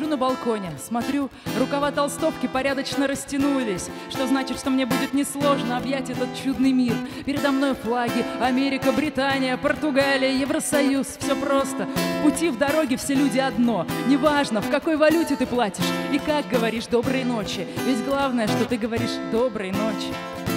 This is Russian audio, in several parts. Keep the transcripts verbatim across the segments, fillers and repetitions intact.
Сижу на балконе, смотрю, рукава толстовки порядочно растянулись, что значит, что мне будет несложно объять этот чудный мир. Передо мной флаги: Америка, Британия, Португалия, Евросоюз. Все просто. В пути, в дороге все люди одно. Неважно, в какой валюте ты платишь и как говоришь «доброй ночи». Ведь главное, что ты говоришь «доброй ночи».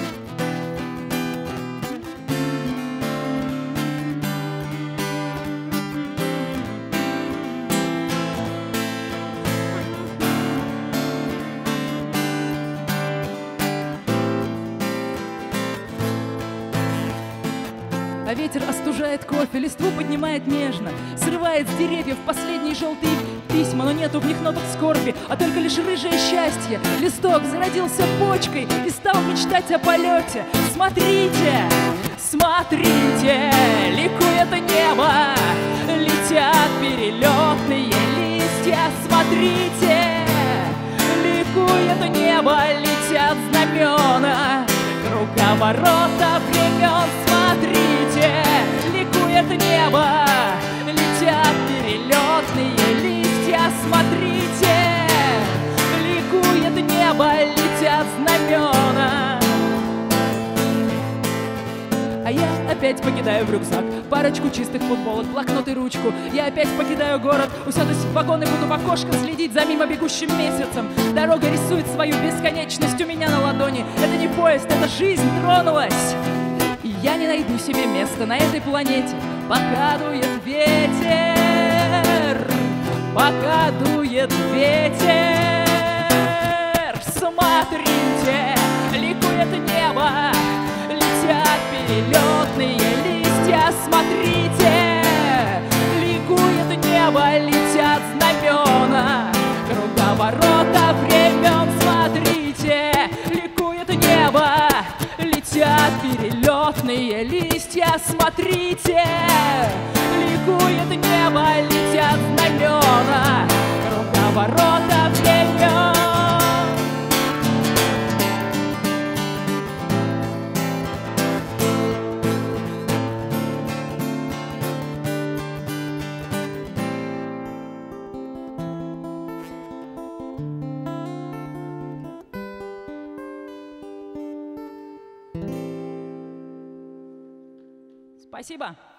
А ветер остужает кофе, листву поднимает нежно, срывает с деревьев последние желтые письма, но нету в них ноток скорби, а только лишь рыжее счастье. Листок зародился почкой и стал мечтать о полете. Смотрите, смотрите, ликует небо, летят перелетные листья. Смотрите, ликует небо, летят знамена круговорота времен. Смотрите, ликует небо, летят перелетные листья. Смотрите, ликует небо, летят знамена. А я опять покидаю в рюкзак парочку чистых футболок, блокнот и ручку. Я опять покидаю город, усядусь в вагон и буду в окошко следить за мимо бегущим месяцем. Дорога рисует свою бесконечность у меня на ладони. Это не поезд, это жизнь тронулась. И я не найду себе места на этой планете, пока дует ветер, пока дует ветер. Смотрите, ликует небо, летят перелетные листья. Смотрите, ликует небо, летят знамена круговорота времен. Смотрите, ликует небо, летят перелетные листья. Смотрите, ликует небо, летят знамена круговорота времен. Спасибо.